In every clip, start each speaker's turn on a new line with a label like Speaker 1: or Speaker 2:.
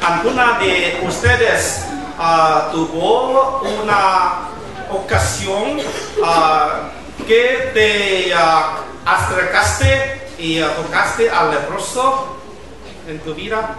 Speaker 1: ¿Alguna de ustedes tuvo una ocasión que te acercaste y tocaste al leproso en tu vida?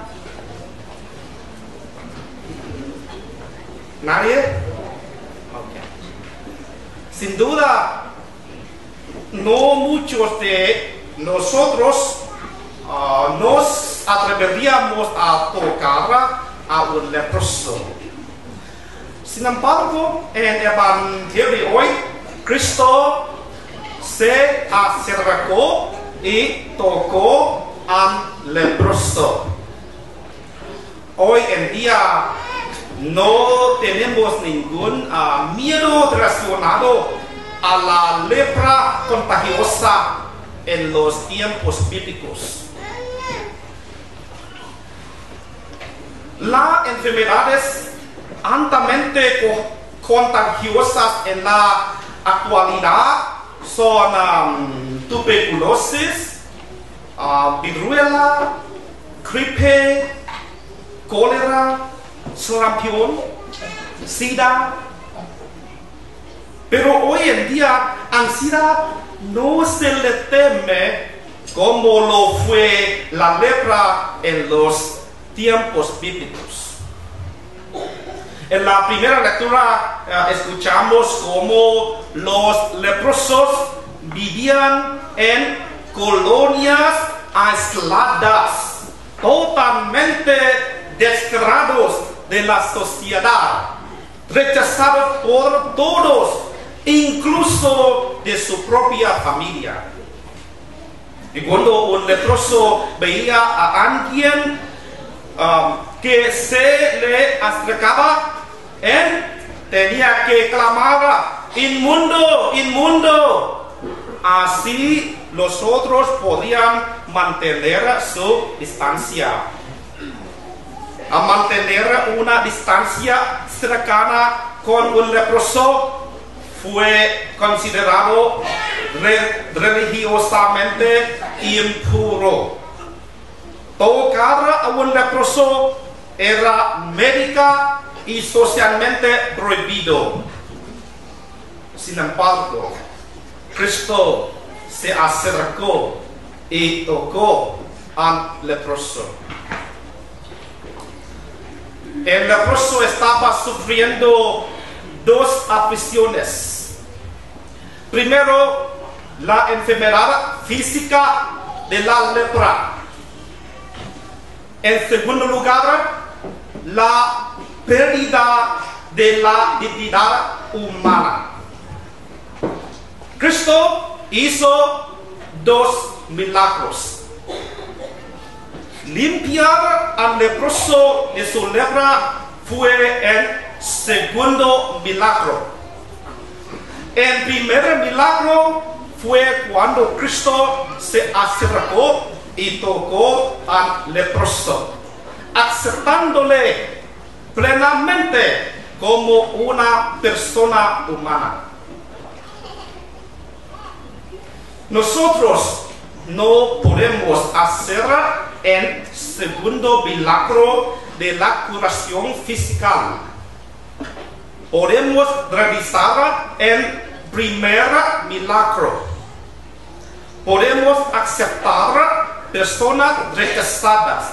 Speaker 1: ¿Nadie? Okay. Sin duda, no muchos de nosotros nos atreveríamos a tocar a un leproso. Sin embargo, en el Evangelio de hoy, Cristo se acercó y tocó al leproso. Hoy en día no tenemos ningún miedo relacionado a la lepra contagiosa en los tiempos bíblicos. Las enfermedades altamente contagiosas en la actualidad son tuberculosis, viruela, gripe, cólera, sarampión, sida. Pero hoy en día ansiedad no se le teme como lo fue la lepra en los tiempos bíblicos. En la primera lectura escuchamos cómo los leprosos vivían en colonias aisladas, totalmente descartados de la sociedad, rechazados por todos, incluso de su propia familia. Y cuando un leproso veía a alguien que se le acercaba, él tenía que clamar: inmundo, inmundo. Así los otros podían mantener su distancia. A mantener una distancia cercana con un leproso fue considerado religiosamente impuro. Tocar a un leproso era médica y socialmente prohibido. Sin embargo, Cristo se acercó y tocó al leproso. El leproso estaba sufriendo dos aflicciones. Primero, la enfermedad física de la lepra. En segundo lugar, la pérdida de la dignidad humana. Cristo hizo dos milagros: limpiar al leproso de su lepra fue el segundo milagro. El primer milagro fue cuando Cristo se acercó y tocó al leproso, aceptándole plenamente como una persona humana. Nosotros no podemos hacer el segundo milagro de la curación física. Podemos realizar el primer milagro. Podemos aceptar personas rechazadas.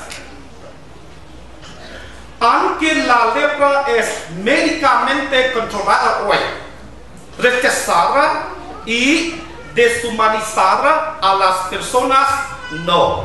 Speaker 1: Aunque la lepra es médicamente controlada hoy, rechazar y deshumanizar a las personas no.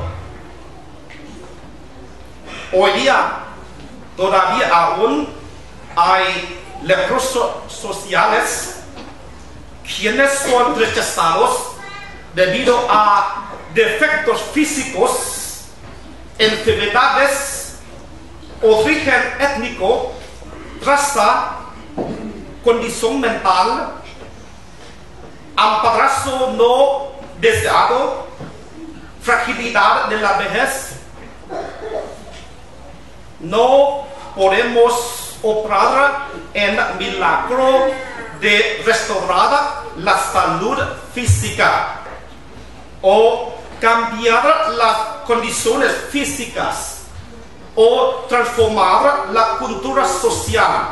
Speaker 1: Hoy día todavía aún hay leprosos sociales quienes son rechazados debido a defectos físicos, enfermedades, origen étnico, raza, condición mental, embarazo no deseado, fragilidad de la vejez. No podemos obrar el milagro de restaurar la salud física o cambiar las condiciones físicas. o transformar la cultura social,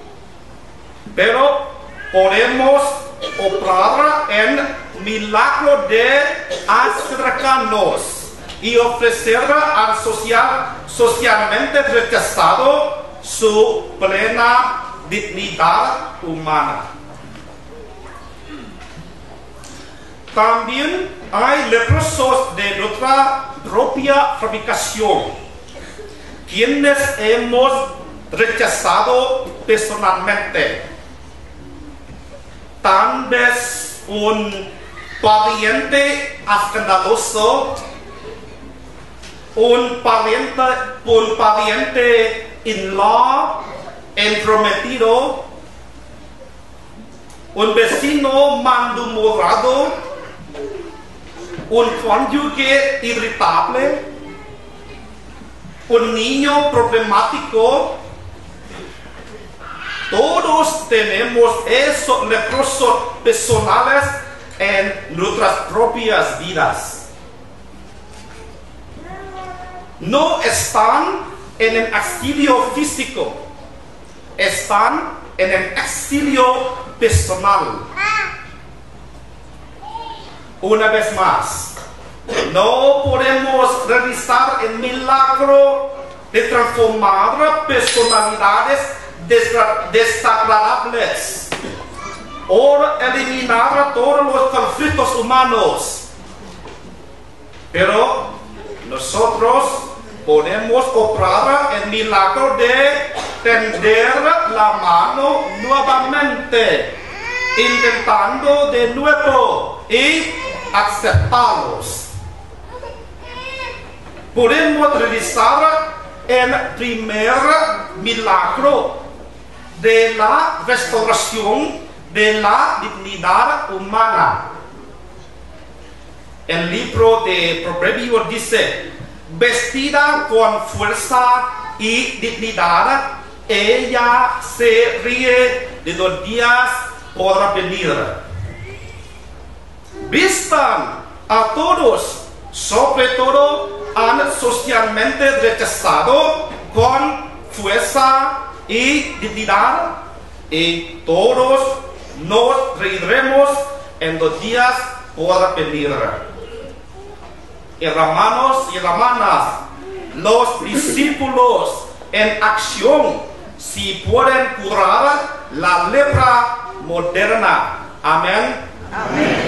Speaker 1: pero podemos obrar en milagro de acercarnos y ofrecer al socialmente rechazado su plena dignidad humana. También hay leprosos de nuestra propia fabricación, quienes hemos rechazado personalmente. Tal vez un pariente escandaloso, un pariente in-law entrometido, un vecino malhumorado, un cónyuge irritable, un niño problemático. Todos tenemos esos leprosos personales en nuestras propias vidas. No están en el exilio físico, están en el exilio personal. Una vez más, no podemos realizar el milagro de transformar personalidades desagradables o eliminar todos los conflictos humanos, pero nosotros podemos obrar el milagro de tender la mano nuevamente, intentando de nuevo y aceptarlos. Podemos realizar el primer milagro de la restauración de la dignidad humana. El libro de Proverbios dice: vestida con fuerza y dignidad, ella se ríe de los días por venir. Vistan a todos, sobre todo al socialmente rechazado, con fuerza y dignidad, y todos nos reiremos en los días por venir. Hermanos y hermanas, los discípulos en acción si pueden curar la lepra moderna. Amén.
Speaker 2: Amén.